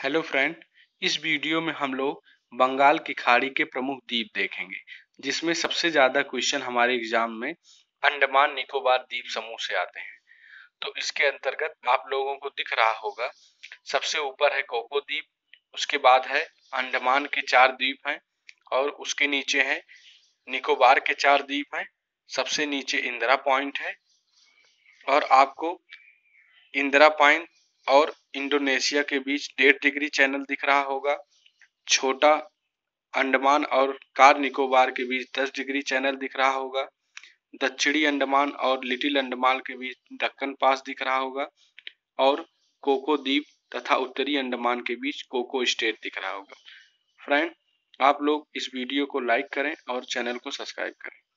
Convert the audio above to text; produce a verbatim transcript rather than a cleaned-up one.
Hello friend, इस video में हम लोग बंगाल की खाड़ी के प्रमुख द्वीप देखेंगे, जिसमें सबसे ज्यादा क्वेश्चन हमारे एग्जाम में अंडमान निकोबार द्वीप समूह से आते हैं। तो इसके अंतर्गत आप लोगों को दिख रहा होगा, सबसे ऊपर है कोको द्वीप, उसके बाद है अंडमान के चार द्वीप हैं और उसके नीचे है निकोबार के चार द्वीप हैं, सबसे नीचे इंदिरा पॉइंट है और आपको इंदिरा पॉइंट और इंडोनेशिया के बीच डेढ़ डिग्री चैनल दिख रहा होगा। छोटा अंडमान और कार निकोबार के बीच दस डिग्री चैनल दिख रहा होगा। दक्षिणी अंडमान और लिटिल अंडमान के बीच दक्कन पास दिख रहा होगा और कोको द्वीप तथा उत्तरी अंडमान के बीच कोको स्टेट दिख रहा होगा। फ्रेंड, आप लोग इस वीडियो को लाइक करें और चैनल को सब्सक्राइब करें।